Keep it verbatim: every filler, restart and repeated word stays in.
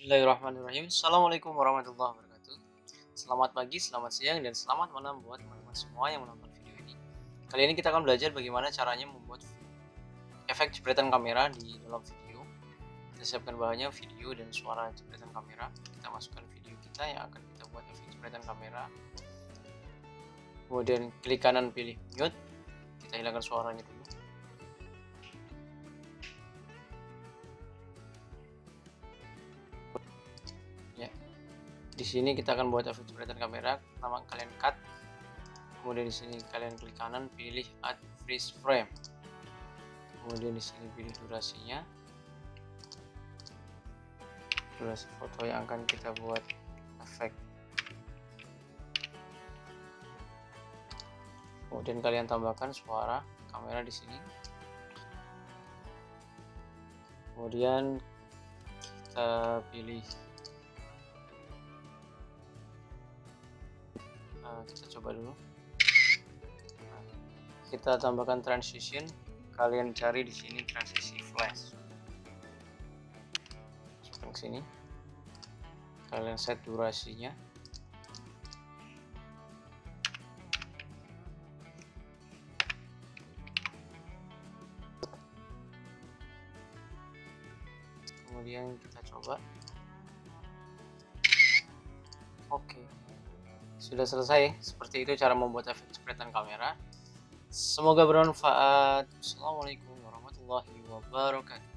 Bismillahirrahmanirrahim. Assalamualaikum warahmatullahi wabarakatuh. Selamat pagi, selamat siang, dan selamat malam buat teman-teman semua yang menonton video ini. Kali ini kita akan belajar bagaimana caranya membuat efek jepretan kamera di dalam video. Kita siapkan bahannya video dan suara jepretan kamera. Kita masukkan video kita yang akan kita buat efek jepretan kamera. Kemudian klik kanan pilih mute. Kita hilangkan suaranya dulu. Di sini kita akan buat efek jepretan kamera. Pertama kalian cut, kemudian di sini kalian klik kanan pilih add freeze frame, kemudian di sini pilih durasinya, durasi foto yang akan kita buat efek. Kemudian kalian tambahkan suara kamera di sini. Kemudian kita pilih kita coba dulu. Nah, kita tambahkan transition. Kalian cari di sini transisi flash. Masukkan ke sini. Kalian set durasinya. Kemudian kita coba. Oke. Sudah selesai. Seperti itu cara membuat efek jepretan kamera. Semoga bermanfaat. Assalamualaikum warahmatullahi wabarakatuh.